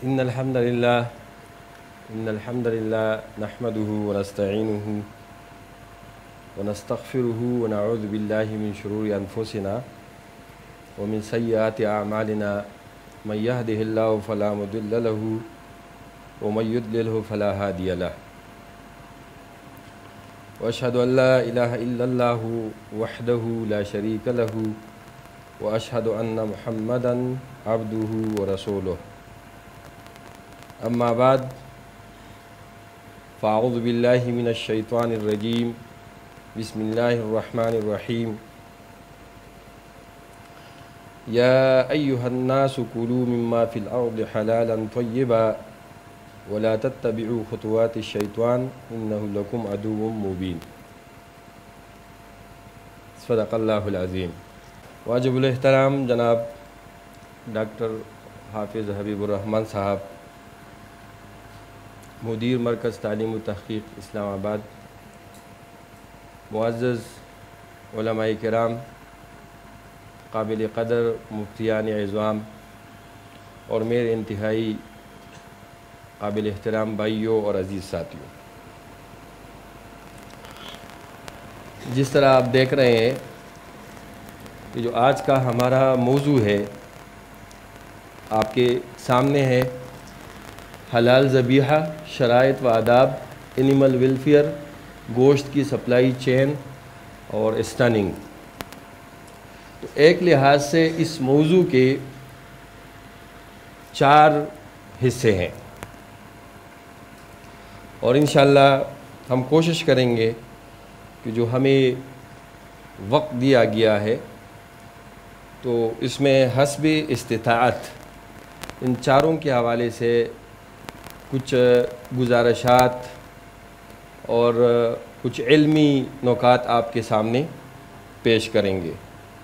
إن الحمد لله نحمده ونستعينه ونستغفره ونعوذ بالله من شرور أنفسنا ومن سيئات أعمالنا من يهده الله فلا مضل له ومن يضلله فلا هادي له وأشهد أن لا إله إلا الله وحده لا شريك له وأشهد أن محمدًا عبده ورسوله أما بعد فأعوذ بالله من الشيطان الرجيم بسم الله الرحمن الرحيم يا أيها الناس كلوا مما في الأرض حلالا طيبا ولا تتبعوا خطوات الشيطان إنه لكم عدو مبين صدق الله العظيم واجب الاحترام جناب ڈاکٹر حافظ حبیب الرحمن صاحب مدیر مرکز تعلیم و تحقیق اسلام آباد، معزز علماء کرام، قابل قدر مفتیان عظام اور میرے انتہائی قابل احترام بھائیوں اور عزیز ساتھیوں، جس طرح آپ دیکھ رہے ہیں کہ جو آج کا ہمارا موضوع ہے آپ کے سامنے ہے حلال ذبیحہ، شرائط و آداب، اینیمل ویلفیئر، گوشت کی سپلائی چین اور اسٹننگ۔ تو ایک لحاظ سے اس موضوع کے 4 حصے ہیں اور انشاءاللہ ہم کوشش کریں گے کہ جو ہمیں وقت دیا گیا ہے تو اس میں حسب استطاعت ان 4 کے حوالے سے کچھ گزارشات اور کچھ علمی نکات آپ کے سامنے پیش کریں گے۔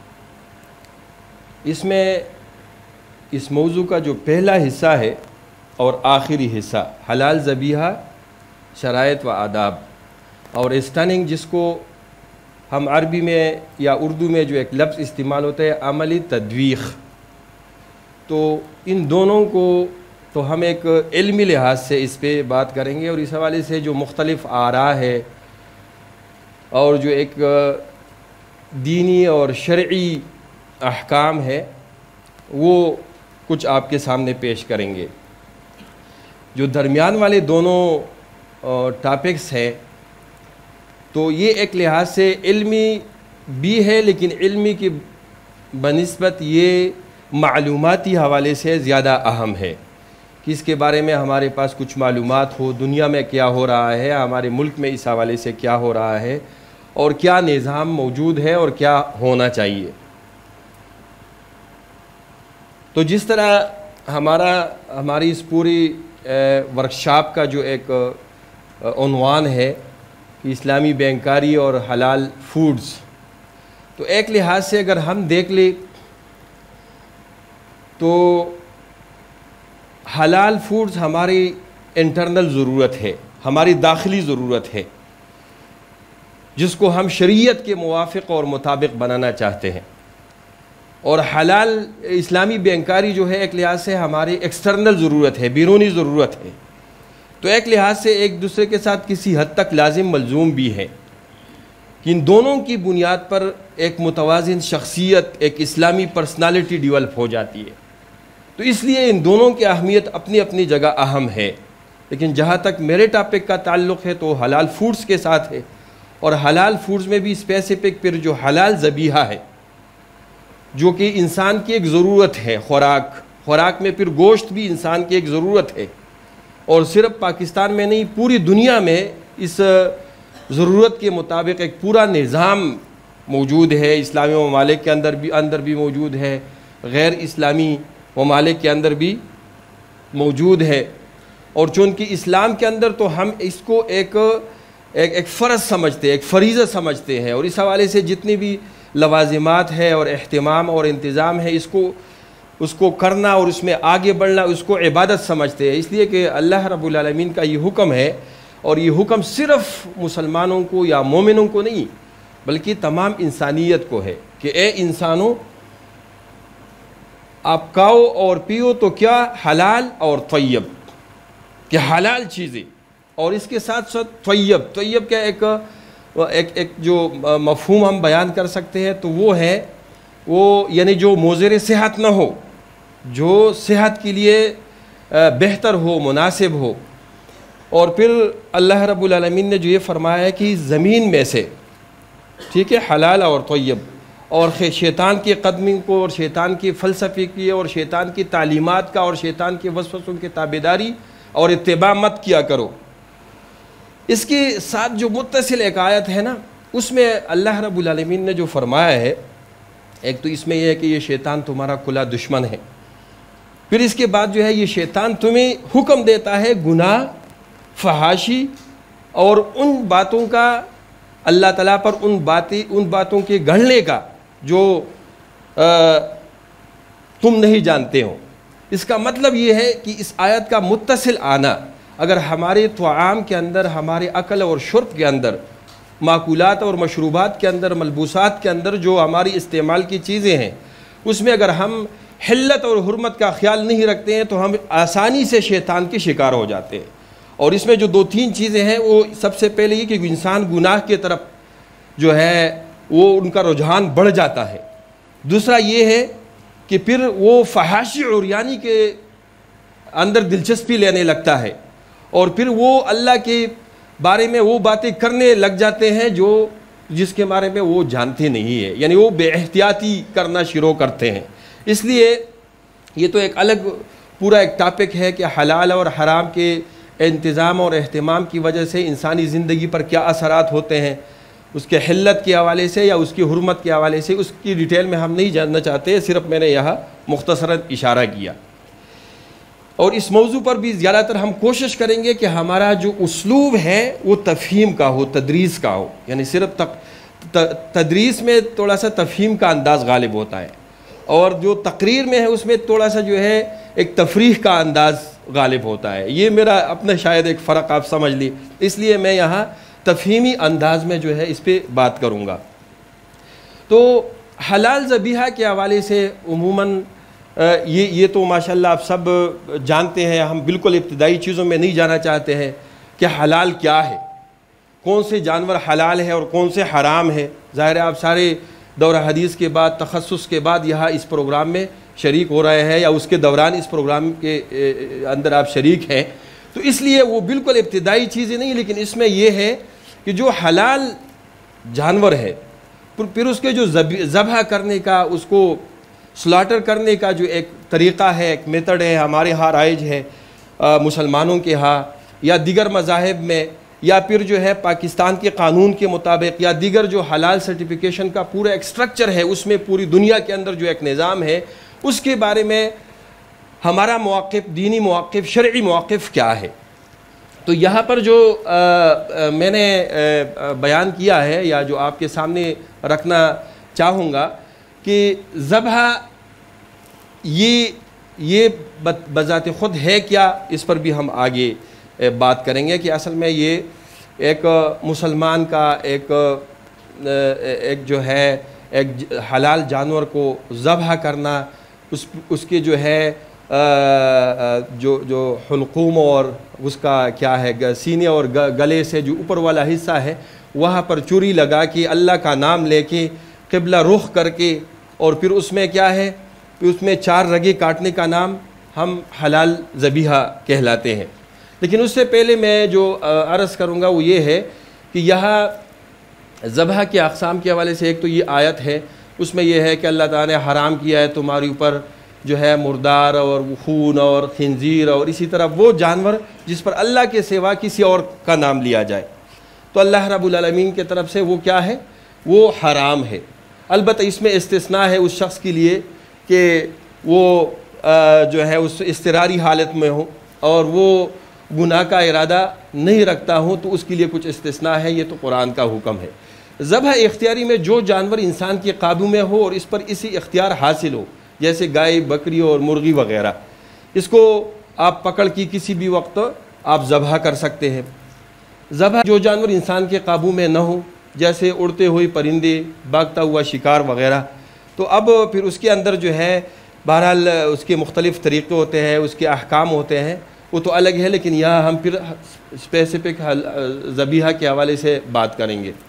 اس میں اس موضوع کا جو پہلا حصہ ہے اور آخری حصہ حلال ذبیحہ، شرائط و آداب اور اسٹننگ، جس کو ہم عربی میں یا اردو میں جو ایک لفظ استعمال ہوتا ہے عملی تدویخ، تو ان دونوں کو تو ہم ایک علمی لحاظ سے اس پہ بات کریں گے اور اس حوالے سے جو مختلف آراء ہے اور جو ایک دینی اور شرعی احکام ہے وہ کچھ آپ کے سامنے پیش کریں گے۔ جو درمیان والے دونوں ٹاپکس ہیں تو یہ ایک لحاظ سے علمی بھی ہے، لیکن علمی کی بنسبت یہ معلوماتی حوالے سے زیادہ اہم ہے کہ اس کے بارے میں ہمارے پاس کچھ معلومات ہو، دنیا میں کیا ہو رہا ہے، ہمارے ملک میں اس حوالے سے کیا ہو رہا ہے اور کیا نظام موجود ہے اور کیا ہونا چاہیے۔ تو جس طرح ہماری اس پوری ورکشاپ کا جو ایک عنوان ہے کہ اسلامی بینکاری اور حلال فوڈز، تو ایک لحاظ سے اگر ہم دیکھ لیں تو حلال فوڈز ہماری انٹرنل ضرورت ہے، ہماری داخلی ضرورت ہے، جس کو ہم شریعت کے موافق اور مطابق بنانا چاہتے ہیں، اور حلال اسلامی بینکاری جو ہے ایک لحاظ سے ہماری ایکسٹرنل ضرورت ہے، بیرونی ضرورت ہے۔ تو ایک لحاظ سے ایک دوسرے کے ساتھ کسی حد تک لازم ملزوم بھی ہے کہ ان دونوں کی بنیاد پر ایک متوازن شخصیت، ایک اسلامی پرسنالٹی ڈیولپ ہو جاتی ہے۔ تو اس لیے ان دونوں کی اہمیت اپنی اپنی جگہ اہم ہے، لیکن جہاں تک میرے ٹاپک کا تعلق ہے تو حلال فوڈز کے ساتھ ہے، اور حلال فوڈز میں بھی اسپیسیفک پھر جو حلال ذبیحہ ہے جو کہ انسان کی ایک ضرورت ہے، خوراک میں پھر گوشت بھی انسان کی ایک ضرورت ہے، اور صرف پاکستان میں نہیں پوری دنیا میں اس ضرورت کے مطابق ایک پورا نظام موجود ہے۔ اسلامی ممالک کے اندر بھی موجود ہے، غیر اسلامی ممالک کے اندر بھی موجود ہے، اور چونکہ اسلام کے اندر تو ہم اس کو ایک فرض سمجھتے ہیں، ایک فریضہ سمجھتے ہیں، اور اس حوالے سے جتنی بھی لوازمات ہے اور اہتمام اور انتظام ہے اس کو کرنا اور اس میں آگے بڑھنا اس کو عبادت سمجھتے ہیں، اس لیے کہ اللہ رب العالمین کا یہ حکم ہے، اور یہ حکم صرف مسلمانوں کو یا مومنوں کو نہیں بلکہ تمام انسانیت کو ہے کہ اے انسانوں آپ کھاؤ اور پیو تو کیا حلال اور طیب، کہ حلال چیزیں، اور اس کے ساتھ ساتھ طیب کا ایک جو مفہوم ہم بیان کر سکتے ہیں تو وہ ہے یعنی جو مضر صحت نہ ہو، جو صحت کے لیے بہتر ہو، مناسب ہو۔ اور پھر اللہ رب العالمین نے جو یہ فرمایا ہے کہ زمین میں سے، ٹھیک ہے، حلال اور طیب، اور شیطان کی قدمی کو اور شیطان کی فلسفے کی اور شیطان کی تعلیمات کا اور شیطان کے وسوسوں کی تابعداری اور اتباع مت کیا کرو۔ اس کے ساتھ جو متصل ایک آیت ہے نا، اس میں اللہ رب العالمین نے جو فرمایا ہے، ایک تو اس میں یہ ہے کہ یہ شیطان تمہارا کھلا دشمن ہے، پھر اس کے بعد جو ہے یہ شیطان تمہیں حکم دیتا ہے گناہ، فحاشی اور ان باتوں کا، اللہ تعالیٰ پر ان باتوں کے گھڑنے کا جو تم نہیں جانتے ہو۔ اس کا مطلب یہ ہے کہ اس آیت کا متصل آنا اگر ہمارے طعام کے اندر، ہمارے اکل اور شرب کے اندر، ماکولات اور مشروبات کے اندر، ملبوسات کے اندر جو ہماری استعمال کی چیزیں ہیں، اس میں اگر ہم حلت اور حرمت کا خیال نہیں رکھتے ہیں تو ہم آسانی سے شیطان کے شکار ہو جاتے ہیں۔ اور اس میں جو 2-3 چیزیں ہیں، وہ سب سے پہلے یہ کہ انسان گناہ کے طرف جو ہے وہ ان کا رجحان بڑھ جاتا ہے۔ دوسرا یہ ہے کہ پھر وہ فحاشی عریانی کے اندر دلچسپی لینے لگتا ہے، اور پھر وہ اللہ کے بارے میں وہ باتیں کرنے لگ جاتے ہیں جس کے بارے میں وہ جانتے نہیں ہیں، یعنی وہ بے احتیاطی کرنا شروع کرتے ہیں۔ اس لیے یہ تو ایک الگ پورا ایک ٹاپک ہے کہ حلال اور حرام کے انتظام اور اہتمام کی وجہ سے انسانی زندگی پر کیا اثرات ہوتے ہیں، اس کے حلت کے حوالے سے یا اس کی حرمت کے حوالے سے، اس کی ڈیٹیل میں ہم نہیں جاننا چاہتے، صرف میں نے یہاں مختصراً اشارہ کیا۔ اور اس موضوع پر بھی زیادہ تر ہم کوشش کریں گے کہ ہمارا جو اسلوب ہے وہ تفہیم کا ہو، تدریس کا ہو، یعنی صرف تدریس میں تھوڑا سا تفہیم کا انداز غالب ہوتا ہے، اور جو تقریر میں ہے اس میں تھوڑا سا جو ہے ایک تفریح کا انداز غالب ہوتا ہے۔ یہ میرا اپنا شاید ایک فرق آپ سمجھ لی، اس لیے میں یہاں تفہیمی انداز میں جو ہے اس پہ بات کروں گا۔ تو حلال ذبیحہ کے حوالے سے عموماً یہ تو ماشاءاللہ آپ سب جانتے ہیں، ہم بالکل ابتدائی چیزوں میں نہیں جانا چاہتے ہیں کہ حلال کیا ہے، کون سے جانور حلال ہے اور کون سے حرام ہے۔ ظاہر ہے آپ سارے دور حدیث کے بعد، تخصص کے بعد یہاں اس پروگرام میں شریک ہو رہے ہیں، یا اس کے دوران اس پروگرام کے اندر آپ شریک ہیں، تو اس لیے وہ بالکل ابتدائی چیزیں نہیں، لیکن اس میں یہ ہے کہ جو حلال جانور ہے، پھر اس کے جو ذبح کرنے کا، اس کو سلاٹر کرنے کا جو ایک طریقہ ہے، ایک میتھڈ ہے، ہمارے ہاں رائج ہے، مسلمانوں کے ہاں یا دیگر مذاہب میں، یا پھر جو ہے پاکستان کے قانون کے مطابق، یا دیگر جو حلال سرٹیفیکیشن کا پورا ایک سٹرکچر ہے، اس میں پوری دنیا کے اندر جو ایک نظام ہے، اس کے بارے میں ہمارا موقف، دینی موقف، شرعی موقف کیا ہے۔ تو یہاں پر جو میں نے بیان کیا ہے یا جو آپ کے سامنے رکھنا چاہوں گا کہ ذبح یہ بذات خود ہے کیا، اس پر بھی ہم آگے بات کریں گے کہ اصل میں یہ ایک مسلمان کا ایک جو ہے ایک حلال جانور کو ذبح کرنا، اس کے جو ہے جو حلقوم اور اس کا کیا ہے سینے اور گلے سے جو اوپر والا حصہ ہے وہاں پر چوری لگا کے اللہ کا نام لے کے قبلہ رخ کر کے، اور پھر اس میں کیا ہے، اس میں 4 رگیں کاٹنے کا نام ہم حلال ذبیحہ کہلاتے ہیں۔ لیکن اس سے پہلے میں جو عرض کروں گا وہ یہ ہے کہ یہاں ذبح کے اقسام کے حوالے سے ایک تو یہ آیت ہے، اس میں یہ ہے کہ اللہ تعالیٰ نے حرام کیا ہے تمہارے اوپر جو ہے مردار اور خون اور خنزیر، اور اسی طرح وہ جانور جس پر اللہ کے سوا کسی اور کا نام لیا جائے، تو اللہ رب العالمین کی طرف سے وہ کیا ہے، وہ حرام ہے۔ البتہ اس میں استثناء ہے اس شخص کے لیے کہ وہ جو ہے اس اضطراری حالت میں ہو اور وہ گناہ کا ارادہ نہیں رکھتا ہوں، تو اس کے لیے کچھ استثناء ہے، یہ تو قرآن کا حکم ہے۔ ذبح اختیاری میں جو جانور انسان کے قابو میں ہو اور اس پر اسی اختیار حاصل ہو، جیسے گائے، بکری اور مرغی وغیرہ، اس کو آپ پکڑ کی کسی بھی وقت آپ ذبح کر سکتے ہیں۔ ذبح جو جانور انسان کے قابو میں نہ ہو، جیسے اڑتے ہوئے پرندے، بھاگتا ہوا شکار وغیرہ، تو اب پھر اس کے اندر جو ہے بہرحال اس کے مختلف طریقے ہوتے ہیں، اس کے احکام ہوتے ہیں، وہ تو الگ ہے، لیکن یہاں ہم پھر اسپیسیفک ذبیحہ کے حوالے سے بات کریں گے۔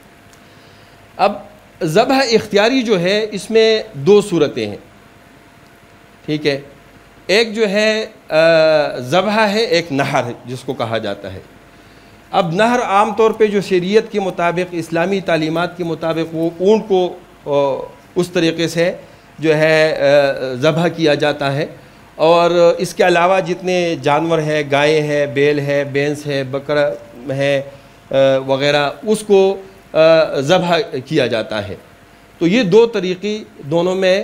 اب ذبح اختیاری جو ہے اس میں دو صورتیں ہیں، ٹھیک ہے، ایک جو ہے ذبح ہے، ایک نحر ہے جس کو کہا جاتا ہے۔ اب نحر عام طور پہ جو شریعت کے مطابق، اسلامی تعلیمات کے مطابق، وہ اونٹ کو اس طریقے سے جو ہے ذبح کیا جاتا ہے، اور اس کے علاوہ جتنے جانور ہیں، گائے ہے، بیل ہے، بھینس ہے، بکرا ہے وغیرہ، اس کو ذبح کیا جاتا ہے۔ تو یہ دو طریقے دونوں میں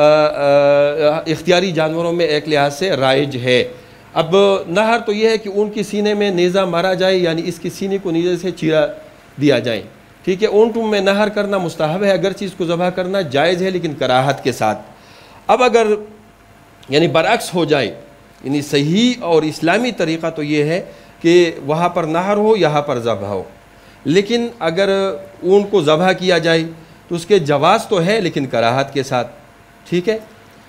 اختیاری جانوروں میں ایک لحاظ سے رائج ہے۔ اب نحر تو یہ ہے کہ اونٹ کے سینے میں نیزہ مارا جائے، یعنی اس کے سینے کو نیزے سے چیرا دیا جائے، ٹھیک ہے۔ اونٹوں میں نحر کرنا مستحب ہے، اگرچہ اس کو ذبح کرنا جائز ہے لیکن کراہت کے ساتھ۔ اب اگر یعنی برعکس ہو جائے، یعنی صحیح اور اسلامی طریقہ تو یہ ہے کہ وہاں پر نحر ہو، یہاں پر ذبح ہو، لیکن اگر اونٹ کو ذبح کیا جائے تو اس کے جواز تو ہے لیکن کراہت کے ساتھ، ٹھیک ہے۔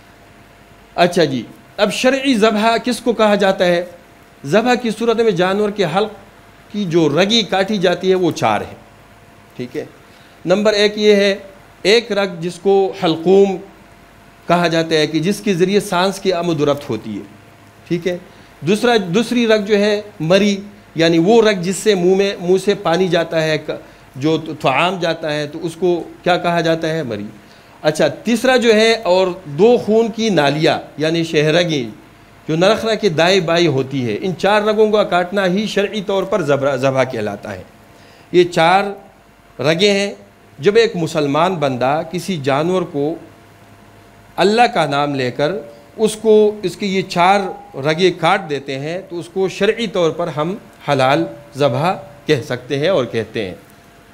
اچھا جی، اب شرعی ذبح کس کو کہا جاتا ہے؟ ذبح کی صورت میں جانور کے حلق کی جو رگی کاٹی جاتی ہے وہ چار ہے، ٹھیک ہے۔ نمبر ایک یہ ہے، ایک رگ جس کو حلقوم کہا جاتا ہے کہ جس کے ذریعے سانس کی آمد و رفت ہوتی ہے، ٹھیک ہے۔ دوسری رگ جو ہے مری، یعنی وہ رگ جس سے منہ سے پانی جاتا ہے، جو طعام جاتا ہے، تو اس کو کیا کہا جاتا ہے؟ مری۔ اچھا، تیسرا جو ہے، اور دو خون کی نالیاں یعنی شہرگیں جو نرخرہ کے دائیں بائیں ہوتی ہے، ان چار رگوں کا کاٹنا ہی شرعی طور پر ذبح کہلاتا ہے۔ یہ چار رگیں ہیں۔ جب ایک مسلمان بندہ کسی جانور کو اللہ کا نام لے کر اس کی یہ چار رگیں کاٹ دیتے ہیں تو اس کو شرعی طور پر ہم حلال ذبح کہہ سکتے ہیں اور کہتے ہیں۔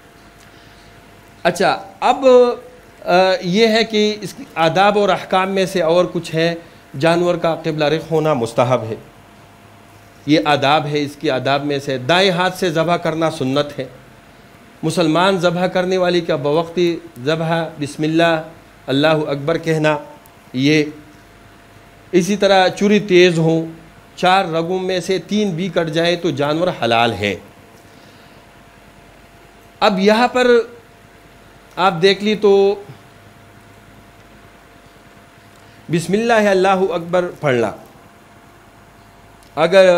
اچھا، اب یہ ہے کہ اس کی آداب اور احکام میں سے اور کچھ ہے۔ جانور کا قبلہ رخ ہونا مستحب ہے، یہ آداب ہے۔ اس کی آداب میں سے دائیں ہاتھ سے ذبح کرنا سنت ہے۔ مسلمان ذبح کرنے والی کا بوقتی ذبح بسم اللہ اللہ اکبر کہنا، یہ اسی طرح چوری تیز ہوں، چار رگوں میں سے 3 بھی کٹ جائے تو جانور حلال ہے۔ اب یہاں پر آپ دیکھ لی تو بسم اللہ اللہ اکبر پڑھنا، اگر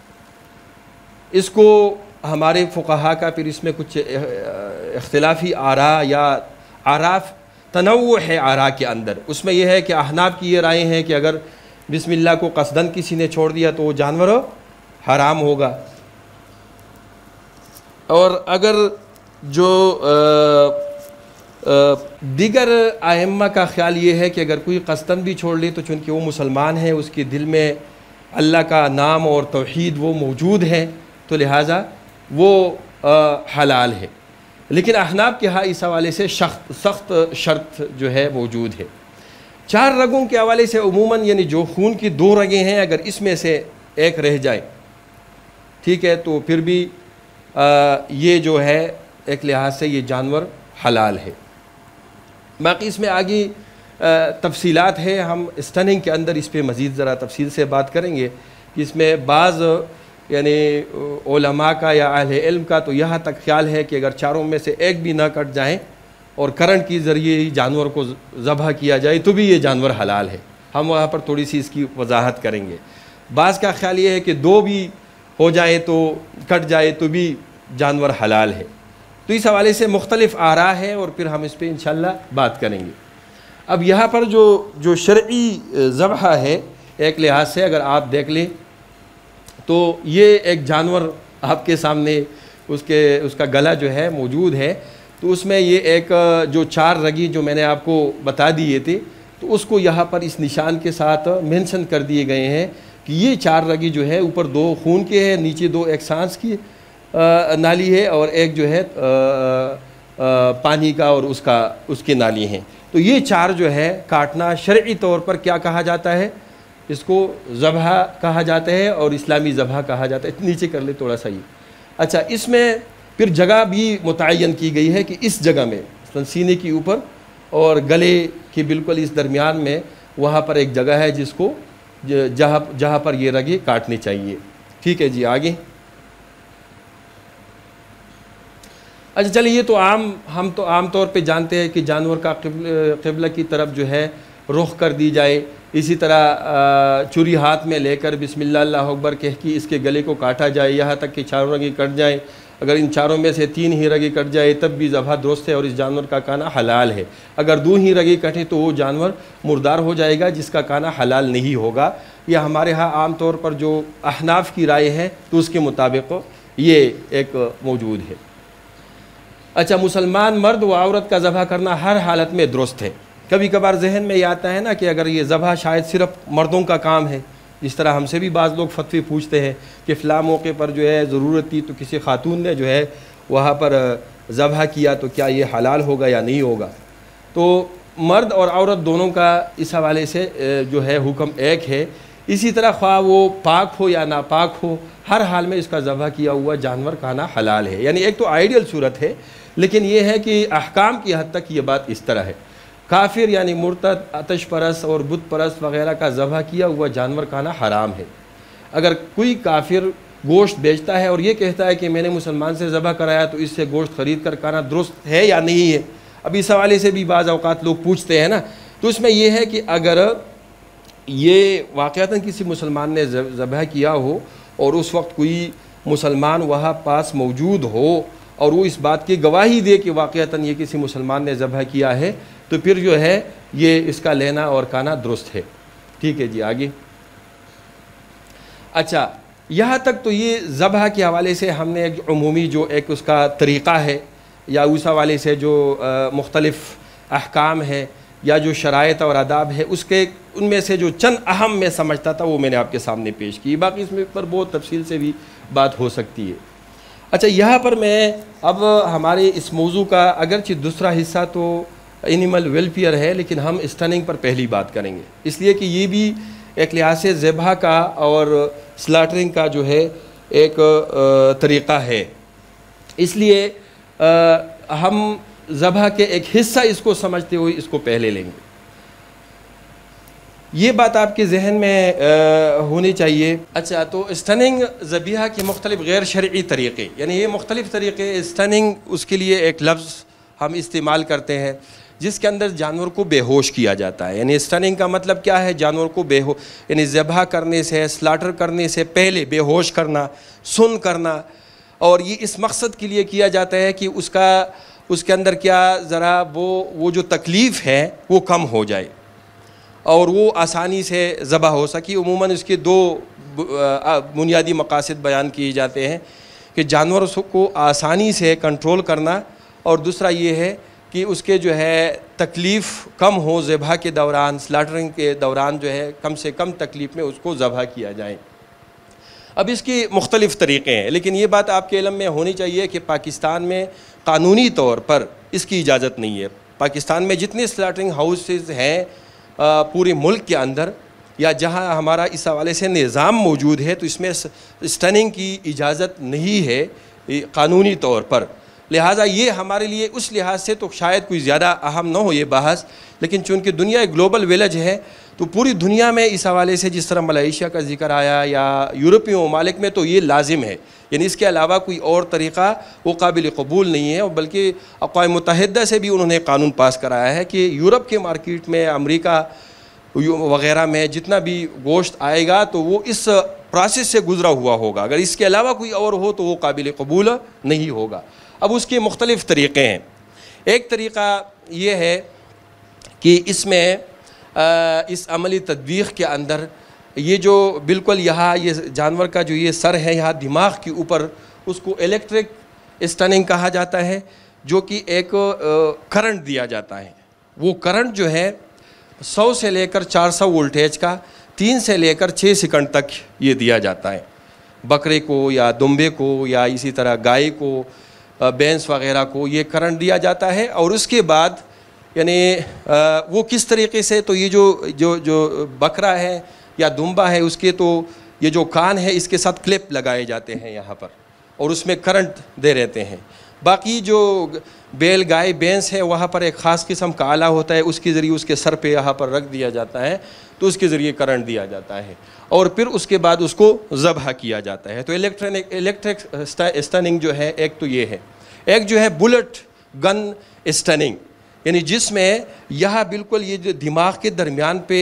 اس کو ہمارے فقہا کا پھر اس میں کچھ اختلافی آراء یا آراف تنوع ہے آراء کے اندر، اس میں یہ ہے کہ احناف کی یہ رائے ہیں کہ اگر بسم اللہ کو قصدن کسی نے چھوڑ دیا تو وہ جانور حرام ہوگا، اور اگر جو دیگر ائمہ کا خیال یہ ہے کہ اگر کوئی قصدن بھی چھوڑ لے تو چونکہ وہ مسلمان ہے، اس کے دل میں اللہ کا نام اور توحید وہ موجود ہے، تو لہٰذا وہ حلال ہے۔ لیکن احناف کے ہاں اس حوالے سے سخت شرط جو ہے موجود ہے۔ چار رگوں کے حوالے سے عموماً یعنی جو خون کی 2 رگیں ہیں، اگر اس میں سے ایک رہ جائے، ٹھیک ہے، تو پھر بھی یہ جو ہے ایک لحاظ سے یہ جانور حلال ہے۔ باقی اس میں آگے تفصیلات ہے، ہم اسٹننگ کے اندر اس پہ مزید ذرا تفصیل سے بات کریں گے کہ اس میں بعض یعنی علماء کا یا اہل علم کا تو یہاں تک خیال ہے کہ اگر چاروں میں سے ایک بھی نہ کٹ جائیں اور کرنٹ کے ذریعے ہی جانور کو ذبح کیا جائے تو بھی یہ جانور حلال ہے۔ ہم وہاں پر تھوڑی سی اس کی وضاحت کریں گے۔ بعض کا خیال یہ ہے کہ 2 بھی ہو جائے تو کٹ جائے تو بھی جانور حلال ہے۔ تو اس حوالے سے مختلف آراء ہے اور پھر ہم اس پہ انشاءاللہ بات کریں گے۔ اب یہاں پر جو شرعی ذبح ہے، ایک لحاظ سے اگر آپ دیکھ لیں تو یہ ایک جانور آپ کے سامنے اس کا گلا جو ہے موجود ہے، تو اس میں یہ ایک جو 4 رگی جو میں نے آپ کو بتا دیے تھے، تو اس کو یہاں پر اس نشان کے ساتھ مینشن کر دیے گئے ہیں کہ یہ 4 رگی جو ہے اوپر 2 خون کے ہیں، نیچے 2 ایک سانس کی نالی ہے اور ایک جو ہے پانی کا اور اس کی نالی ہیں۔ تو یہ 4 جو ہے کاٹنا شرعی طور پر کیا کہا جاتا ہے؟ اس کو ذبح کہا جاتا ہے اور اسلامی ذبح کہا جاتا ہے۔ نیچے کر لے تھوڑا سا یہ۔ اچھا، اس میں پھر جگہ بھی متعین کی گئی ہے کہ اس جگہ میں سینے کے اوپر اور گلے کے بالکل اس درمیان میں وہاں پر ایک جگہ ہے جس کو جہاں پر یہ رگیں کاٹنی چاہیے. ٹھیک ہے جی آگے. اچھا چلیے یہ تو ہم تو عام طور پہ جانتے ہیں کہ جانور کا قبلہ کی طرف جو ہے رخ کر دی جائے. اسی طرح چوری ہاتھ میں لے کر بسم اللہ اللہ اکبر کہہ کے اس کے گلے کو کاٹا جائے یہاں تک کہ چاروں رگیں کٹ جائیں. اگر ان چاروں میں سے 3 ہی رگیں کٹ جائے تب بھی ذبح درست ہے اور اس جانور کا کھانا حلال ہے. اگر 2 ہی رگیں کٹیں تو وہ جانور مردار ہو جائے گا جس کا کھانا حلال نہیں ہوگا. یہ ہمارے ہاں عام طور پر جو احناف کی رائے ہے تو اس کے مطابق یہ ایک موجود ہے. اچھا مسلمان مرد و عورت کا ذبح کرنا ہر حالت میں درست ہے. کبھی کبھار ذہن میں یہ آتا ہے نا کہ اگر یہ ذبح شاید صرف مردوں کا کام ہے، جس طرح ہم سے بھی بعض لوگ فتوی پوچھتے ہیں کہ فلاں موقع پر جو ہے ضرورت تھی تو کسی خاتون نے جو ہے وہاں پر ذبح کیا تو کیا یہ حلال ہوگا یا نہیں ہوگا. تو مرد اور عورت دونوں کا اس حوالے سے جو ہے حکم ایک ہے. اسی طرح خواہ وہ پاک ہو یا ناپاک ہو ہر حال میں اس کا ذبح کیا ہوا جانور کھانا حلال ہے. یعنی ایک تو آئیڈیل صورت ہے لیکن یہ ہے کہ احکام کی حد تک یہ بات اس طرح ہے. کافر یعنی مرتد، آتش پرست اور بت پرست وغیرہ کا ذبح کیا ہوا جانور کھانا حرام ہے. اگر کوئی کافر گوشت بیچتا ہے اور یہ کہتا ہے کہ میں نے مسلمان سے ذبح کرایا تو اس سے گوشت خرید کر کھانا درست ہے یا نہیں ہے، اب اس حوالے سے بھی بعض اوقات لوگ پوچھتے ہیں نا. تو اس میں یہ ہے کہ اگر یہ واقعتاً کسی مسلمان نے ذبح کیا ہو اور اس وقت کوئی مسلمان وہاں پاس موجود ہو اور وہ اس بات کی گواہی دے کہ واقعتاً یہ کسی مسلمان نے ذبح کیا ہے تو پھر جو ہے یہ اس کا لینا اور کھانا درست ہے. ٹھیک ہے جی آگے. اچھا یہاں تک تو یہ ذبح کے حوالے سے ہم نے ایک عمومی جو ایک اس کا طریقہ ہے یا اس حوالے سے جو مختلف احکام ہے یا جو شرائط اور آداب ہے ان میں سے جو چند اہم میں سمجھتا تھا وہ میں نے آپ کے سامنے پیش کی. باقی اس میں پر بہت تفصیل سے بھی بات ہو سکتی ہے. اچھا یہاں پر میں اب ہمارے اس موضوع کا اگرچہ دوسرا حصہ تو اینیمل ویلفیئر ہے لیکن ہم اسٹننگ پر پہلی بات کریں گے، اس لیے کہ یہ بھی ایک لحاظ سے ذبح کا اور سلاٹرنگ کا جو ہے ایک طریقہ ہے. اس لیے ہم ذبح کے ایک حصہ اس کو سمجھتے ہوئے اس کو پہلے لیں گے. یہ بات آپ کے ذہن میں ہونی چاہیے. اچھا تو اسٹننگ ذبیحہ کے مختلف غیر شرعی طریقے، یعنی یہ مختلف طریقے اسٹننگ اس کے لیے ایک لفظ ہم استعمال کرتے ہیں جس کے اندر جانور کو بے ہوش کیا جاتا ہے. یعنی اسٹننگ کا مطلب کیا ہے؟ جانور کو یعنی ذبح کرنے سے سلاٹر کرنے سے پہلے بے ہوش کرنا، سن کرنا، اور یہ اس مقصد کے لیے کیا جاتا ہے کہ اس کے اندر کیا ذرا وہ جو تکلیف ہے وہ کم ہو جائے اور وہ آسانی سے ذبح ہو سکی. عموماً اس کے 2 بنیادی مقاصد بیان کیے جاتے ہیں کہ جانور کو آسانی سے کنٹرول کرنا اور دوسرا یہ ہے کہ اس کے جو ہے تکلیف کم ہو، ذبح کے دوران سلاٹرنگ کے دوران جو ہے کم سے کم تکلیف میں اس کو ذبح کیا جائے. اب اس کی مختلف طریقے ہیں لیکن یہ بات آپ کے علم میں ہونی چاہیے کہ پاکستان میں قانونی طور پر اس کی اجازت نہیں ہے. پاکستان میں جتنے سلاٹرنگ ہاؤسز ہیں پورے ملک کے اندر یا جہاں ہمارا اس حوالے سے نظام موجود ہے تو اس میں اسٹننگ کی اجازت نہیں ہے قانونی طور پر. لہٰذا یہ ہمارے لیے اس لحاظ سے تو شاید کوئی زیادہ اہم نہ ہو یہ بحث، لیکن چونکہ دنیا ایک گلوبل ویلیج ہے تو پوری دنیا میں اس حوالے سے جس طرح ملائیشیا کا ذکر آیا یا یورپی ممالک میں تو یہ لازم ہے. یعنی اس کے علاوہ کوئی اور طریقہ وہ قابل قبول نہیں ہے. اور بلکہ اقوام متحدہ سے بھی انہوں نے قانون پاس کرایا ہے کہ یورپ کے مارکیٹ میں، امریکہ وغیرہ میں جتنا بھی گوشت آئے گا تو وہ اس پروسیس سے گزرا ہوا ہوگا. اگر اس کے علاوہ کوئی اور ہو تو وہ قابل قبول نہیں ہوگا. اب اس کے مختلف طریقے ہیں. ایک طریقہ یہ ہے کہ اس میں اس عملی تطبیق کے اندر یہ جو بالکل یہاں یہ جانور کا جو یہ سر ہے یہاں دماغ کے اوپر اس کو الیکٹرک اسٹننگ کہا جاتا ہے، جو کہ ایک کرنٹ دیا جاتا ہے. وہ کرنٹ جو ہے 100 سے لے کر 400 وولٹیج کا 3 سے لے کر 6 سیکنڈ تک یہ دیا جاتا ہے. بکرے کو یا دمبے کو یا اسی طرح گائے کو، بینس وغیرہ کو یہ کرنٹ دیا جاتا ہے. اور اس کے بعد یعنی وہ کس طریقے سے، تو یہ جو بکرا ہے یا دمبا ہے اس کے تو یہ جو کان ہے اس کے ساتھ کلپ لگائے جاتے ہیں یہاں پر اور اس میں کرنٹ دے رہتے ہیں. باقی جو بیل گائے بھینس ہے وہاں پر ایک خاص قسم کا آلہ ہوتا ہے، اس کے ذریعے اس کے سر پہ یہاں پر رکھ دیا جاتا ہے، تو اس کے ذریعے کرنٹ دیا جاتا ہے اور پھر اس کے بعد اس کو ذبح کیا جاتا ہے۔ تو الیکٹرک اسٹننگ جو ہے ایک تو یہ ہے، ایک جو ہے بلٹ گن اسٹننگ، یعنی جس میں یہاں بالکل یہ جو دماغ کے درمیان پہ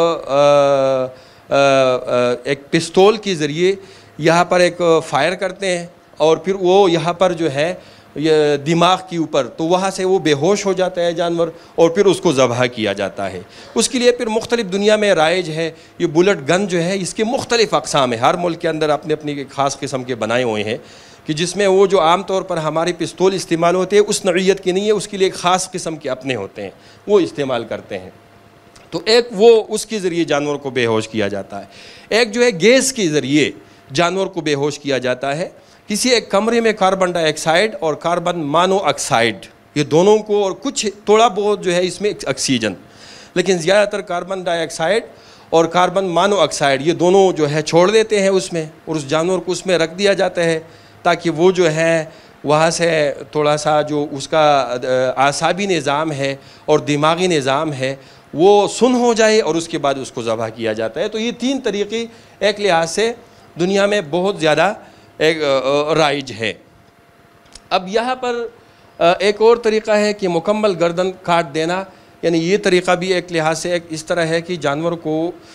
ایک پستول کے ذریعے یہاں پر ایک فائر کرتے ہیں اور پھر وہ یہاں پر جو ہے یہ دماغ کے اوپر، تو وہاں سے وہ بے ہوش ہو جاتا ہے جانور اور پھر اس کو ذبح کیا جاتا ہے۔ اس کے لیے پھر مختلف دنیا میں رائج ہے یہ بلٹ گن جو ہے، اس کے مختلف اقسام ہیں، ہر ملک کے اندر اپنے اپنی خاص قسم کے بنائے ہوئے ہیں، کہ جس میں وہ جو عام طور پر ہماری پستول استعمال ہوتے ہیں اس نوعیت کی نہیں ہے، اس کے لیے ایک خاص قسم کے اپنے ہوتے ہیں، وہ استعمال کرتے ہیں۔ تو ایک وہ اس کے ذریعے جانور کو بے ہوش کیا جاتا ہے، ایک جو ہے گیس کے ذریعے جانور کو بے ہوش کیا جاتا ہے۔ کسی ایک کمرے میں کاربن ڈائی آکسائڈ اور کاربن مانو آکسائڈ، یہ دونوں کو، اور کچھ تھوڑا بہت جو ہے اس میں آکسیجن، لیکن زیادہ تر کاربن ڈائی آکسائڈ اور کاربن مانو آکسائڈ یہ دونوں جو ہے چھوڑ دیتے ہیں اس میں، اور اس جانور کو اس میں رکھ دیا جاتا ہے تاکہ وہ جو ہے وہاں سے تھوڑا سا جو اس کا اعصابی نظام ہے اور دماغی نظام ہے وہ سن ہو جائے، اور اس کے بعد اس کو ذبح کیا جاتا ہے۔ تو یہ تین طریقے ایک لحاظ سے دنیا میں بہت زیادہ ایک رائج ہے۔ اب یہاں پر ایک اور طریقہ ہے کہ مکمل گردن کاٹ دینا، یعنی یہ طریقہ بھی ایک لحاظ سے ایک اس طرح ہے کہ جانور کو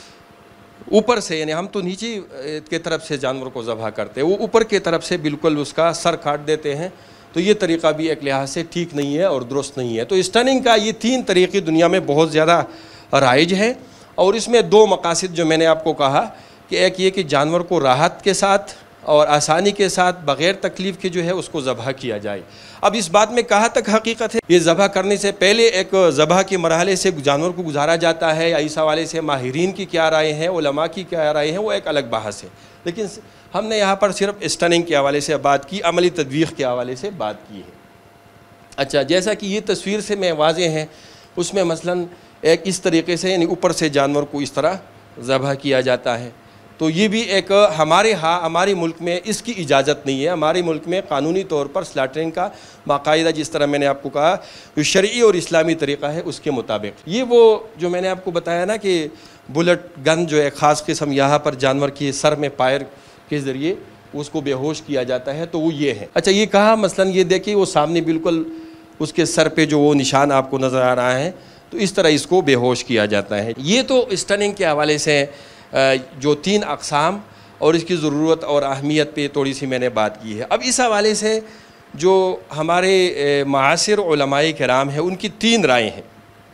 اوپر سے، یعنی ہم تو نیچے کے طرف سے جانور کو ذبح کرتے ہیں، وہ اوپر کے طرف سے بالکل اس کا سر کاٹ دیتے ہیں، تو یہ طریقہ بھی ایک لحاظ سے ٹھیک نہیں ہے اور درست نہیں ہے۔ تو اسٹننگ کا یہ تین طریقے دنیا میں بہت زیادہ رائج ہیں، اور اس میں دو مقاصد جو میں نے آپ کو کہا کہ ایک یہ کہ جانور کو راحت کے ساتھ اور آسانی کے ساتھ بغیر تکلیف کے جو ہے اس کو ذبح کیا جائے۔ اب اس بات میں کہاں تک حقیقت ہے، یہ ذبح کرنے سے پہلے ایک ذبح کے مرحلے سے جانور کو گزارا جاتا ہے یا اس حوالے سے ماہرین کی کیا رائے ہیں، علماء کی کیا رائے ہیں، وہ ایک الگ بحث ہے، لیکن ہم نے یہاں پر صرف اسٹننگ کے حوالے سے بات کی، عملی تطبیق کے حوالے سے بات کی ہے۔ اچھا، جیسا کہ یہ تصویر سے میں واضح ہے، اس میں مثلاً ایک اس طریقے سے، یعنی اوپر سے جانور کو اس طرح ذبح کیا جاتا ہے، تو یہ بھی ایک ہمارے ملک میں اس کی اجازت نہیں ہے۔ ہمارے ملک میں قانونی طور پر سلاٹرنگ کا باقاعدہ، جس طرح میں نے آپ کو کہا، جو شرعی اور اسلامی طریقہ ہے اس کے مطابق، یہ وہ جو میں نے آپ کو بتایا نا کہ بلٹ گن جو ایک خاص قسم یہاں پر جانور کے سر میں پائر کے ذریعے اس کو بے ہوش کیا جاتا ہے، تو وہ یہ ہے۔ اچھا، یہ کہا مثلاً یہ دیکھیں وہ سامنے بالکل اس کے سر پہ جو وہ نشان آپ کو نظر آ رہا ہے، تو اس طرح اس کو بے ہوش کیا جاتا ہے۔ یہ تو اسٹننگ کے حوالے سے جو تین اقسام اور اس کی ضرورت اور اہمیت پہ تھوڑی سی میں نے بات کی ہے۔ اب اس حوالے سے جو ہمارے معاصر علماء کرام ہیں ان کی تین رائے ہیں۔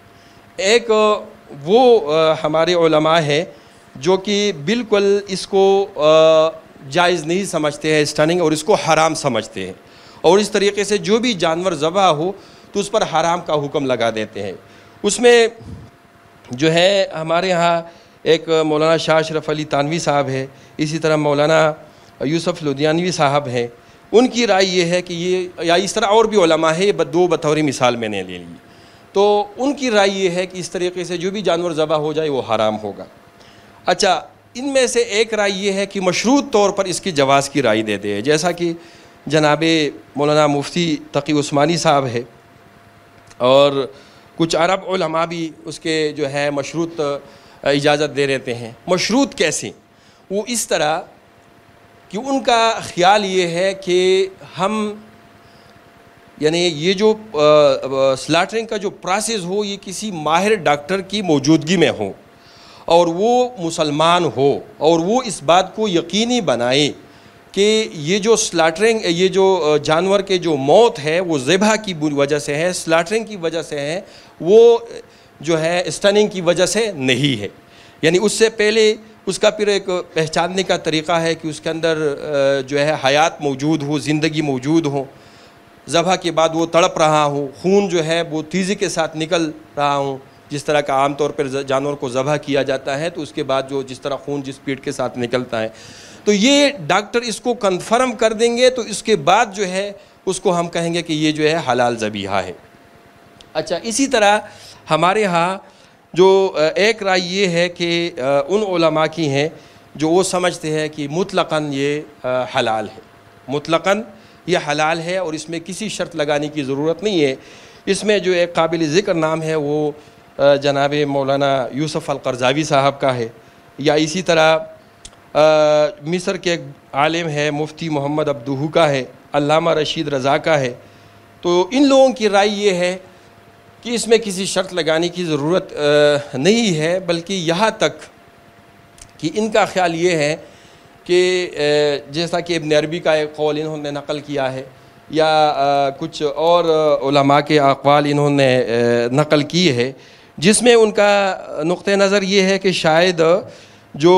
ایک وہ ہمارے علماء ہیں جو کہ بالکل اس کو جائز نہیں سمجھتے ہیں اسٹننگ، اور اس کو حرام سمجھتے ہیں، اور اس طریقے سے جو بھی جانور ذبح ہو تو اس پر حرام کا حکم لگا دیتے ہیں۔ اس میں جو ہے ہمارے ہاں ایک مولانا شاہ اشرف علی تانوی صاحب ہے، اسی طرح مولانا یوسف لدھیانوی صاحب ہیں، ان کی رائے یہ ہے کہ یہ، یا اس طرح اور بھی علماء ہے، یہ دو بطور مثال میں نے لے لی، تو ان کی رائے یہ ہے کہ اس طریقے سے جو بھی جانور ذبح ہو جائے وہ حرام ہوگا۔ اچھا، ان میں سے ایک رائے یہ ہے کہ مشروط طور پر اس کی جواز کی رائے دیتے ہیں، جیسا کہ جناب مولانا مفتی تقی عثمانی صاحب ہے، اور کچھ عرب علماء بھی اس کے جو ہے مشروط اجازت دے دیتے ہیں۔ مشروط کیسے؟ وہ اس طرح کہ ان کا خیال یہ ہے کہ ہم، یعنی یہ جو سلاٹرنگ کا جو پروسیس ہو یہ کسی ماہر ڈاکٹر کی موجودگی میں ہو، اور وہ مسلمان ہو، اور وہ اس بات کو یقینی بنائے کہ یہ جو سلاٹرنگ، یہ جو جانور کے جو موت ہے وہ ذبح کی وجہ سے ہے، سلاٹرنگ کی وجہ سے ہے، وہ جو ہے اسٹننگ کی وجہ سے نہیں ہے۔ یعنی اس سے پہلے اس کا پھر ایک پہچاننے کا طریقہ ہے کہ اس کے اندر جو ہے حیات موجود ہو، زندگی موجود ہو، ذبح کے بعد وہ تڑپ رہا ہو، خون جو ہے وہ تیزی کے ساتھ نکل رہا ہو، جس طرح کا عام طور پر جانور کو ذبح کیا جاتا ہے تو اس کے بعد جو جس طرح خون جس سپیڈ کے ساتھ نکلتا ہے، تو یہ ڈاکٹر اس کو کنفرم کر دیں گے، تو اس کے بعد جو ہے اس کو ہم کہیں گے کہ یہ جو ہے حلال ذبیحہ ہے۔ اچھا، اسی طرح ہمارے ہاں جو ایک رائے یہ ہے کہ ان علماء کی ہیں جو وہ سمجھتے ہیں کہ مطلقاً یہ حلال ہے، مطلقاً یہ حلال ہے اور اس میں کسی شرط لگانے کی ضرورت نہیں ہے۔ اس میں جو ایک قابل ذکر نام ہے وہ جناب مولانا یوسف القرضاوی صاحب کا ہے، یا اسی طرح مصر کے ایک عالم ہے مفتی محمد عبدہو کا ہے، علامہ رشید رضا کا ہے۔ تو ان لوگوں کی رائے یہ ہے کہ اس میں کسی شرط لگانے کی ضرورت نہیں ہے، بلکہ یہاں تک کہ ان کا خیال یہ ہے کہ جیسا کہ ابن عربی کا ایک قول انہوں نے نقل کیا ہے، یا کچھ اور علماء کے اقوال انہوں نے نقل کی ہے، جس میں ان کا نقطہ نظر یہ ہے کہ شاید جو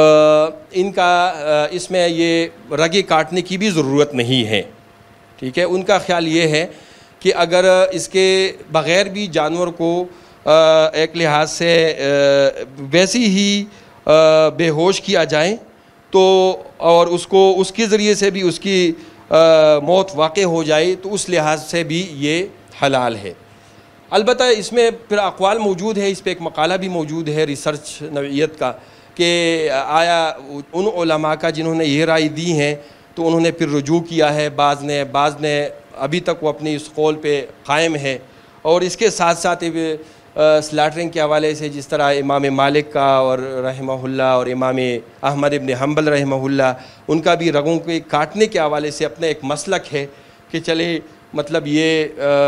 ان کا اس میں یہ رگیں کاٹنے کی بھی ضرورت نہیں ہے، ٹھیک ہے۔ ان کا خیال یہ ہے کہ اگر اس کے بغیر بھی جانور کو ایک لحاظ سے ویسی ہی بے ہوش کیا جائیں تو اور اس کے ذریعے سے بھی اس کی موت واقع ہو جائے تو اس لحاظ سے بھی یہ حلال ہے۔ البتہ اس میں پھر اقوال موجود ہے، اس پہ ایک مقالہ بھی موجود ہے ریسرچ نوعیت کا، کہ آیا ان علماء کا جنہوں نے یہ رائے دی ہیں تو انہوں نے پھر رجوع کیا ہے، بعض نے ابھی تک وہ اپنی اس قول پہ قائم ہے۔ اور اس کے ساتھ ساتھ سلاٹرنگ کے حوالے سے جس طرح امام مالک کا اور رحمہ اللہ اور امام احمد ابن حنبل رحمہ اللہ، ان کا بھی رگوں کے کاٹنے کے حوالے سے اپنا ایک مسلک ہے کہ چلے مطلب یہ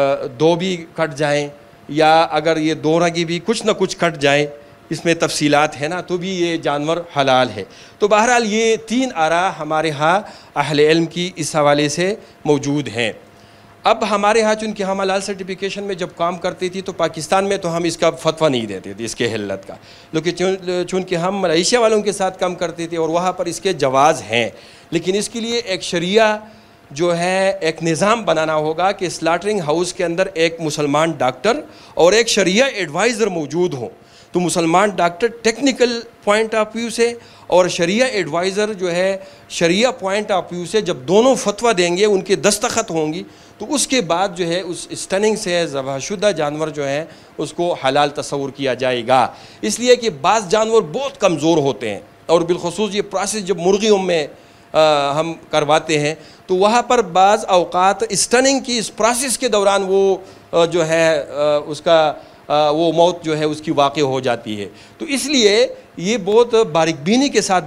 دو بھی کٹ جائیں، یا اگر یہ دو رگیں بھی کچھ نہ کچھ کٹ جائیں، اس میں تفصیلات ہے نا، تو بھی یہ جانور حلال ہے۔ تو بہرحال یہ تین آراء ہمارے ہاں اہل علم کی اس حوالے سے موجود ہیں۔ اب ہمارے ہاں چونکہ ہم حلال سرٹیفیکیشن میں جب کام کرتے تھی تو پاکستان میں تو ہم اس کا فتویٰ نہیں دیتے تھے اس کے حلت کا، لیکن چونکہ ہم ملائیشیا والوں کے ساتھ کام کرتے تھے اور وہاں پر اس کے جواز ہیں، لیکن اس کے لیے ایک شریعہ جو ہے ایک نظام بنانا ہوگا کہ سلاٹرنگ ہاؤس کے اندر ایک مسلمان ڈاکٹر اور ایک شریعہ ایڈوائزر موجود ہوں۔ تو مسلمان doctor technical point of view سے اور شریعہ ایڈوائزر جو ہے شریعہ پوائنٹ آف ویو سے جب دونوں فتویٰ دیں گے، ان کے دستخط ہوں گی، تو اس کے بعد جو ہے اس اسٹننگ سے ذبح شدہ جانور جو ہے اس کو حلال تصور کیا جائے گا۔ اس لیے کہ بعض جانور بہت کمزور ہوتے ہیں، اور بالخصوص یہ پروسیس جب مرغیوں میں ہم کرواتے ہیں تو وہاں پر بعض اوقات اسٹننگ کی اس پروسیس کے دوران وہ جو ہے اس کا وہ موت جو ہے اس کی واقع ہو جاتی ہے۔ تو اس لیے یہ بہت باریک بینی کے ساتھ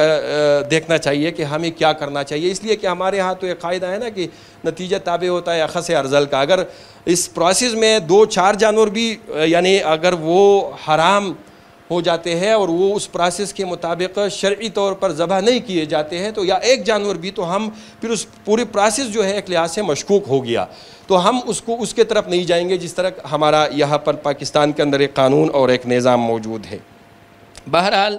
دیکھنا چاہیے کہ ہمیں کیا کرنا چاہیے، اس لیے کہ ہمارے ہاں تو ایک قاعدہ ہے نا کہ نتیجہ تابع ہوتا ہے اخذ ارذل کا۔ اگر اس پروسیس میں 2-4 جانور بھی یعنی اگر وہ حرام ہو جاتے ہیں اور وہ اس پروسیس کے مطابق شرعی طور پر ذبح نہیں کیے جاتے ہیں تو یا ایک جانور بھی، تو ہم پھر اس پوری پروسیس جو ہے ایک لحاظ سے مشکوک ہو گیا، تو ہم اس کے طرف نہیں جائیں گے جس طرح ہمارا یہاں پر پاکستان کے اندر ایک قانون اور ایک نظام موجود ہے۔ بہرحال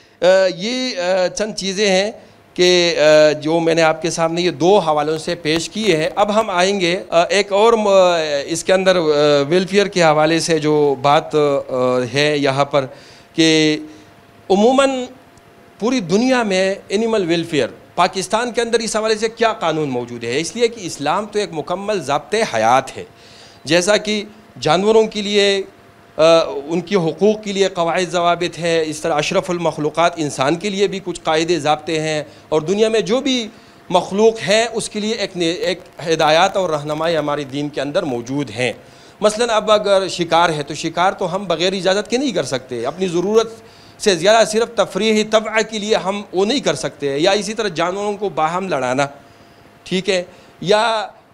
یہ چند چیزیں ہیں کہ جو میں نے آپ کے سامنے یہ 2 حوالوں سے پیش کیے ہیں۔ اب ہم آئیں گے ایک اور اس کے اندر ویلفیئر کے حوالے سے جو بات ہے یہاں پر، کہ عموماً پوری دنیا میں اینیمل ویلفیئر، پاکستان کے اندر اس حوالے سے کیا قانون موجود ہے؟ اس لیے کہ اسلام تو ایک مکمل ضابطۂ حیات ہے، جیسا کہ جانوروں کے لیے ان کی حقوق کے لیے قواعد ضوابط ہے، اس طرح اشرف المخلوقات انسان کے لیے بھی کچھ قاعدے ضابطے ہیں، اور دنیا میں جو بھی مخلوق ہے اس کے لیے ایک ہدایات اور رہنمائی ہمارے دین کے اندر موجود ہیں۔ مثلا اب اگر شکار ہے تو شکار تو ہم بغیر اجازت کے نہیں کر سکتے، اپنی ضرورت سے زیادہ صرف تفریحی طبع کے لیے ہم وہ نہیں کر سکتے، یا اسی طرح جانوروں کو باہم لڑانا، ٹھیک ہے، یا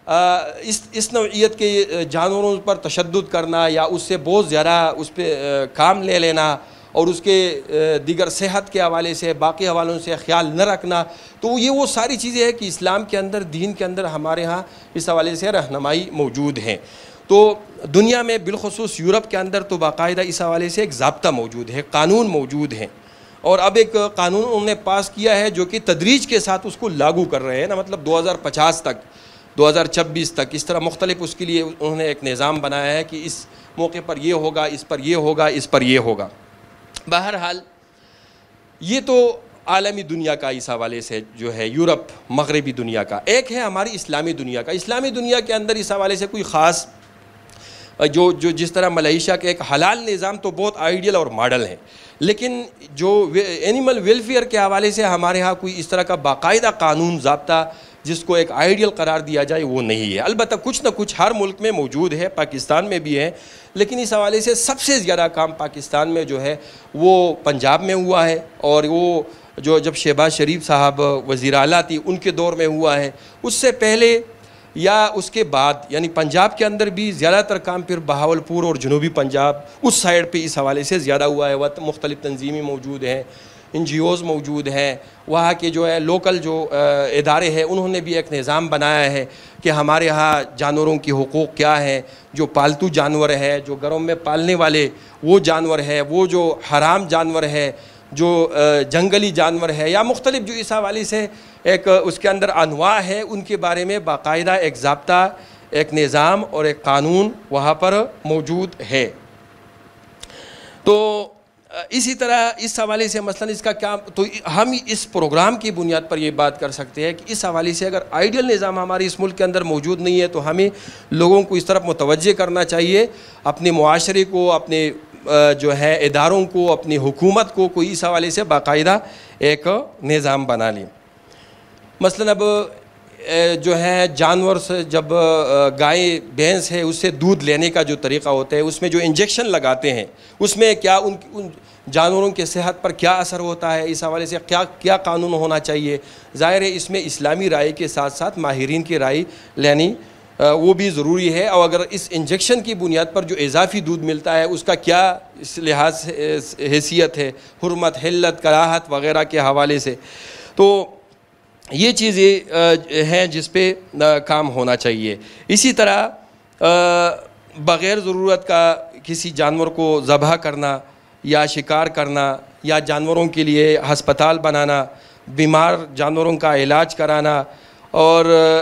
اس نوعیت کے جانوروں پر تشدد کرنا یا اس سے بہت زیادہ اس پہ کام لے لینا اور اس کے دیگر صحت کے حوالے سے باقی حوالوں سے خیال نہ رکھنا، تو یہ وہ ساری چیزیں ہیں کہ اسلام کے اندر دین کے اندر ہمارے ہاں اس حوالے سے رہنمائی موجود ہیں۔ تو دنیا میں بالخصوص یورپ کے اندر تو باقاعدہ اس حوالے سے ایک ضابطہ موجود ہے، قانون موجود ہیں، اور اب ایک قانون انہوں نے پاس کیا ہے جو کہ تدریج کے ساتھ اس کو لاگو کر رہے ہیں نا، مطلب 2050 تک 2026 تک اس طرح مختلف اس کے لیے انہوں نے ایک نظام بنایا ہے کہ اس موقع پر یہ ہوگا، اس پر یہ ہوگا، اس پر یہ ہوگا۔ بہرحال یہ تو عالمی دنیا کا اس حوالے سے جو ہے یورپ مغربی دنیا کا، ایک ہے ہماری اسلامی دنیا کا۔ اسلامی دنیا کے اندر اس حوالے سے کوئی خاص جو جس طرح ملیشیا کا ایک حلال نظام تو بہت آئیڈیل اور ماڈل ہے، لیکن جو اینیمل ویلفیئر کے حوالے سے ہمارے ہاں کوئی اس طرح کا باقاعدہ قانون ضابطہ جس کو ایک آئیڈیل قرار دیا جائے وہ نہیں ہے۔ البتہ کچھ نہ کچھ ہر ملک میں موجود ہے، پاکستان میں بھی ہے، لیکن اس حوالے سے سب سے زیادہ کام پاکستان میں جو ہے وہ پنجاب میں ہوا ہے، اور وہ جو جب شہباز شریف صاحب وزیر اعلیٰ تھی ان کے دور میں ہوا ہے، اس سے پہلے یا اس کے بعد یعنی پنجاب کے اندر بھی زیادہ تر کام پھر بہاولپور اور جنوبی پنجاب اس سائڈ پہ اس حوالے سے زیادہ ہوا ہے۔ وہ مختلف تنظیمیں موجود ہیں، این جی اوز موجود ہیں، وہاں کے جو ہے لوکل جو ادارے ہیں انہوں نے بھی ایک نظام بنایا ہے کہ ہمارے ہاں جانوروں کی حقوق کیا ہیں، جو پالتو جانور ہے، جو گھروں میں پالنے والے وہ جانور ہے، وہ جو حرام جانور ہے، جو جنگلی جانور ہے، یا مختلف جو اس حوالے سے ایک اس کے اندر انواع ہے، ان کے بارے میں باقاعدہ ایک ضابطہ، ایک نظام اور ایک قانون وہاں پر موجود ہے۔ تو اسی طرح اس حوالے سے مثلا اس کا کیا، تو ہم اس پروگرام کی بنیاد پر یہ بات کر سکتے ہیں کہ اس حوالے سے اگر آئیڈیل نظام ہمارے اس ملک کے اندر موجود نہیں ہے تو ہمیں لوگوں کو اس طرف متوجہ کرنا چاہیے، اپنے معاشرے کو، اپنے جو ہے اداروں کو، اپنی حکومت کو کوئی اس حوالے سے باقاعدہ ایک نظام بنا لیں۔ مثلا اب جو ہے جانور سے جب گائے بھینس ہے اس سے دودھ لینے کا جو طریقہ ہوتا ہے، اس میں جو انجیکشن لگاتے ہیں اس میں کیا ان جانوروں کے صحت پر کیا اثر ہوتا ہے، اس حوالے سے کیا قانون ہونا چاہیے۔ ظاہر ہے اس میں اسلامی رائے کے ساتھ ساتھ ماہرین کی رائے لینی وہ بھی ضروری ہے، اور اگر اس انجیکشن کی بنیاد پر جو اضافی دودھ ملتا ہے اس کا کیا اس لحاظ حیثیت ہے، حرمت، حلت، کراہت وغیرہ کے حوالے سے، تو یہ چیزیں ہیں جس پہ کام ہونا چاہیے۔ اسی طرح بغیر ضرورت کا کسی جانور کو ذبح کرنا یا شکار کرنا یا جانوروں کے لیے ہسپتال بنانا، بیمار جانوروں کا علاج کرانا اور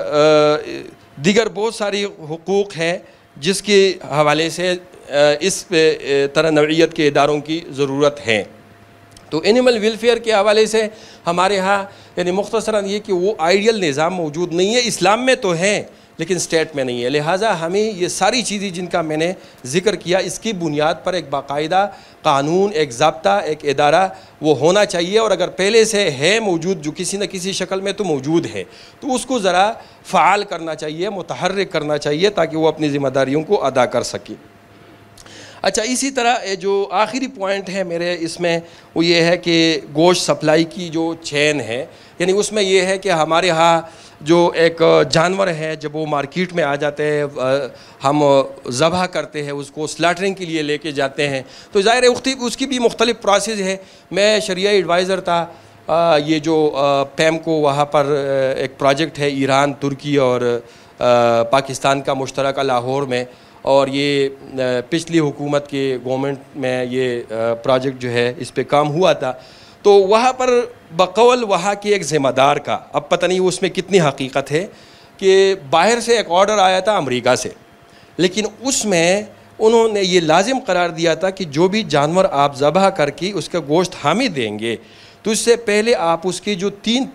دیگر بہت ساری حقوق ہیں جس کے حوالے سے اس طرح نوعیت کے اداروں کی ضرورت ہے۔ تو اینیمل ویلفیئر کے حوالے سے ہمارے ہاں یعنی مختصراً یہ کہ وہ آئیڈیل نظام موجود نہیں ہے، اسلام میں تو ہیں لیکن اسٹیٹ میں نہیں ہے، لہٰذا ہمیں یہ ساری چیزیں جن کا میں نے ذکر کیا اس کی بنیاد پر ایک باقاعدہ قانون، ایک ضابطہ، ایک ادارہ وہ ہونا چاہیے، اور اگر پہلے سے ہے موجود جو کسی نہ کسی شکل میں تو موجود ہے تو اس کو ذرا فعال کرنا چاہیے، متحرک کرنا چاہیے تاکہ وہ اپنی ذمہ داریوں کو ادا کر سکے۔ اچھا، اسی طرح جو آخری پوائنٹ ہے میرے اس میں وہ یہ ہے کہ گوشت سپلائی کی جو چین ہے، یعنی اس میں یہ ہے کہ ہمارے ہاں جو ایک جانور ہے جب وہ مارکیٹ میں آ جاتے ہیں، ہم ذبح کرتے ہیں، اس کو سلاٹرنگ کے لیے لے کے جاتے ہیں، تو ظاہر ہے اس کی بھی مختلف پروسیس ہے۔ میں شریعہ ایڈوائزر تھا، یہ جو پیم کو وہاں پر ایک پروجیکٹ ہے ایران، ترکی اور پاکستان کا مشترکہ لاہور میں، اور یہ پچھلی حکومت کے گورنمنٹ میں یہ پروجیکٹ جو ہے اس پہ کام ہوا تھا، تو وہاں پر بقول وہاں کی ایک ذمہ دار کا، اب پتہ نہیں اس میں کتنی حقیقت ہے، کہ باہر سے ایک آرڈر آیا تھا امریکہ سے، لیکن اس میں انہوں نے یہ لازم قرار دیا تھا کہ جو بھی جانور آپ ذبح کر کے اس کا گوشت ہمیں دیں گے تو اس سے پہلے آپ اس کی جو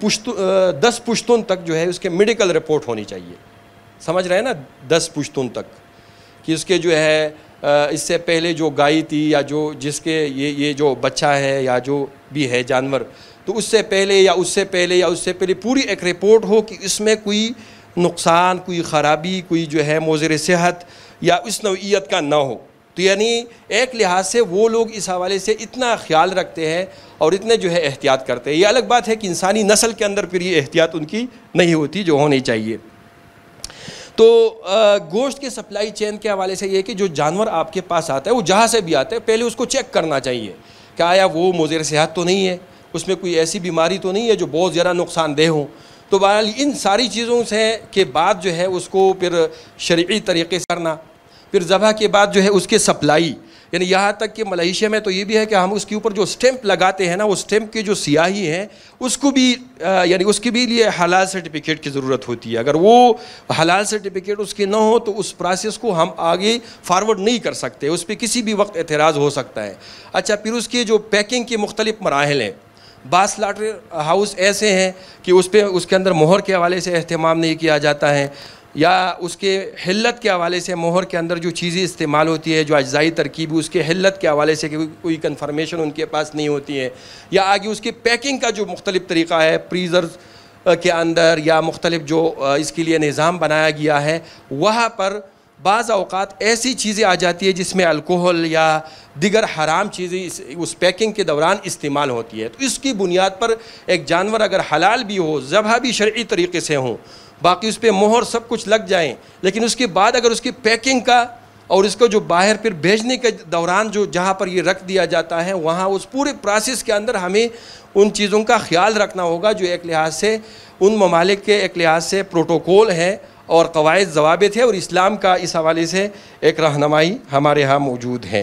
10 پشتون تک جو ہے اس کے میڈیکل رپورٹ ہونی چاہیے، سمجھ رہے ہیں نا، 10 پشتون تک، کہ اس کے جو ہے اس سے پہلے جو گائے تھی یا جو جس کے یہ جو بچہ ہے یا جو بھی ہے جانور، تو اس سے پہلے یا اس سے پہلے یا اس سے پہلے پوری ایک رپورٹ ہو کہ اس میں کوئی نقصان، کوئی خرابی، کوئی جو ہے مضر صحت یا اس نوعیت کا نہ ہو۔ تو یعنی ایک لحاظ سے وہ لوگ اس حوالے سے اتنا خیال رکھتے ہیں اور اتنے جو ہے احتیاط کرتے ہیں۔ یہ الگ بات ہے کہ انسانی نسل کے اندر پھر یہ احتیاط ان کی نہیں ہوتی جو ہونی چاہیے۔ تو گوشت کے سپلائی چین کے حوالے سے یہ کہ جو جانور آپ کے پاس آتا ہے وہ جہاں سے بھی آتا ہے پہلے اس کو چیک کرنا چاہیے کہ آیا وہ مضر صحت تو نہیں ہے، اس میں کوئی ایسی بیماری تو نہیں ہے جو بہت زیادہ نقصان دہ ہوں۔ تو بہرحال ان ساری چیزوں سے کے بعد جو ہے اس کو پھر شرعی طریقے سے کرنا، پھر ذبح کے بعد جو ہے اس کے سپلائی، یعنی یہاں تک کہ ملیشیا میں تو یہ بھی ہے کہ ہم اس کے اوپر جو سٹیمپ لگاتے ہیں نا، وہ سٹیمپ کی جو سیاہی ہیں اس کو بھی یعنی اس کے بھی لیے حلال سرٹیفکیٹ کی ضرورت ہوتی ہے۔ اگر وہ حلال سرٹیفکیٹ اس کے نہ ہو تو اس پروسیس کو ہم آگے فارورڈ نہیں کر سکتے، اس پہ کسی بھی وقت اعتراض ہو سکتا ہے۔ اچھا، پھر اس کی جو پیکنگ کے مختلف مراحل ہیں، بعض سلاٹر ہاؤس ایسے ہیں کہ اس کے اندر مہر کے حوالے سے اہتمام نہیں کیا جاتا ہے، یا اس کے حلت کے حوالے سے مہر کے اندر جو چیزیں استعمال ہوتی ہے، جو اجزائی ترکیب اس کے حلت کے حوالے سے کوئی کنفرمیشن ان کے پاس نہیں ہوتی ہے، یا آگے اس کی پیکنگ کا جو مختلف طریقہ ہے فریزرز کے اندر یا مختلف جو اس کے لیے نظام بنایا گیا ہے، وہاں پر بعض اوقات ایسی چیزیں آ جاتی ہے جس میں الکوہل یا دیگر حرام چیزیں اس پیکنگ کے دوران استعمال ہوتی ہے. تو اس کی بنیاد پر ایک جانور اگر حلال بھی ہو، ذبح بھی شرعی طریقے سے ہوں، باقی اس پہ مہر سب کچھ لگ جائیں، لیکن اس کے بعد اگر اس کی پیکنگ کا اور اس کو جو باہر پھر بھیجنے کے دوران جو جہاں پر یہ رکھ دیا جاتا ہے، وہاں اس پورے پروسیس کے اندر ہمیں ان چیزوں کا خیال رکھنا ہوگا جو ایک لحاظ سے ان ممالک کے ایک لحاظ سے پروٹوکول ہیں اور قواعد ضوابط ہے، اور اسلام کا اس حوالے سے ایک رہنمائی ہمارے ہاں موجود ہے.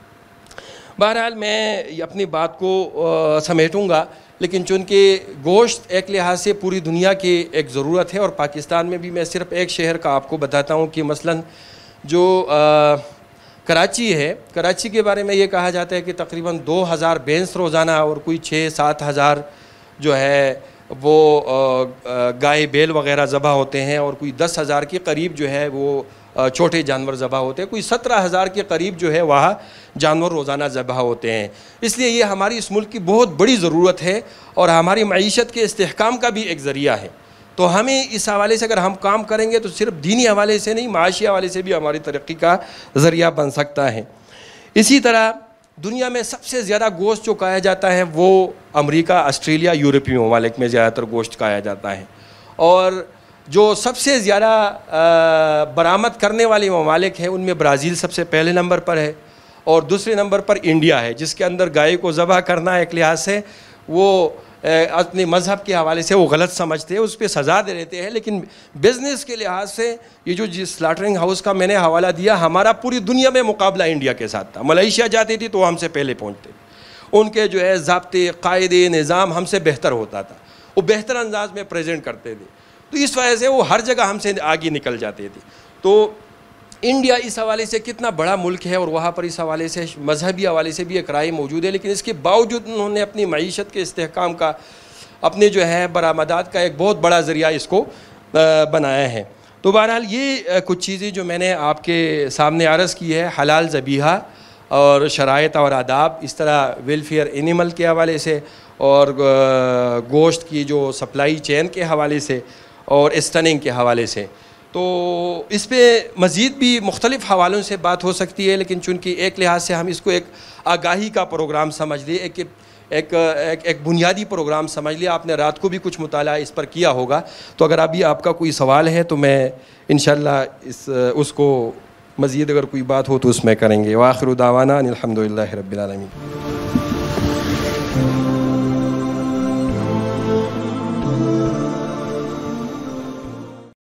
بہرحال میں اپنی بات کو سمیٹوں گا، لیکن چونکہ گوشت ایک لحاظ سے پوری دنیا کی ایک ضرورت ہے، اور پاکستان میں بھی میں صرف ایک شہر کا آپ کو بتاتا ہوں کہ مثلا جو کراچی ہے، کراچی کے بارے میں یہ کہا جاتا ہے کہ تقریباً 2000 بھینس روزانہ اور کوئی 6-7 ہزار جو ہے وہ گائے بیل وغیرہ ذبح ہوتے ہیں، اور کوئی 10,000 کے قریب جو ہے وہ چھوٹے جانور ذبح ہوتے ہیں، کوئی 17,000 کے قریب جو ہے وہاں جانور روزانہ ذبح ہوتے ہیں. اس لیے یہ ہماری اس ملک کی بہت بڑی ضرورت ہے اور ہماری معیشت کے استحکام کا بھی ایک ذریعہ ہے. تو ہمیں اس حوالے سے اگر ہم کام کریں گے تو صرف دینی حوالے سے نہیں، معاشی حوالے سے بھی ہماری ترقی کا ذریعہ بن سکتا ہے. اسی طرح دنیا میں سب سے زیادہ گوشت جو کھایا جاتا ہے وہ امریکہ، آسٹریلیا، یورپی ممالک میں زیادہ تر گوشت کھایا جاتا ہے، اور جو سب سے زیادہ برآمد کرنے والے ممالک ہیں ان میں برازیل سب سے پہلے نمبر پر ہے، اور دوسرے نمبر پر انڈیا ہے، جس کے اندر گائے کو ذبح کرنا ایک لحاظ سے وہ اپنے مذہب کے حوالے سے وہ غلط سمجھتے ہیں، اس پہ سزا دے دیتے ہیں، لیکن بزنس کے لحاظ سے یہ جو سلاٹرنگ ہاؤس کا میں نے حوالہ دیا، ہمارا پوری دنیا میں مقابلہ انڈیا کے ساتھ تھا. ملائیشیا جاتی تھی تو وہ ہم سے پہلے پہنچتے، ان کے جو ہے ضابطے، قاعدے، نظام ہم سے بہتر ہوتا تھا، وہ بہتر انداز میں پریزنٹ کرتے تھے، تو اس وجہ سے وہ ہر جگہ ہم سے آگے نکل جاتے تھے. تو انڈیا اس حوالے سے کتنا بڑا ملک ہے، اور وہاں پر اس حوالے سے مذہبی حوالے سے بھی ایک رائے موجود ہے، لیکن اس کے باوجود انہوں نے اپنی معیشت کے استحکام کا، اپنے جو ہے برآمدات کا ایک بہت بڑا ذریعہ اس کو بنایا ہے. تو بہرحال یہ کچھ چیزیں جو میں نے آپ کے سامنے عرض کی ہے، حلال ذبیحہ اور شرائط اور آداب، اس طرح ویلفیئر اینیمل کے حوالے سے، اور گوشت کی جو سپلائی چین کے حوالے سے، اور اسٹننگ کے حوالے سے. تو اس پہ مزید بھی مختلف حوالوں سے بات ہو سکتی ہے، لیکن چونکہ ایک لحاظ سے ہم اس کو ایک آگاہی کا پروگرام سمجھ لیں، ایک بنیادی پروگرام سمجھ لیں. آپ نے رات کو بھی کچھ مطالعہ اس پر کیا ہوگا، تو اگر ابھی آپ کا کوئی سوال ہے تو میں انشاءاللہ اس کو مزید اگر کوئی بات ہو تو اس میں کریں گے. وآخر دعوانا ان الحمدللہ رب العالمین.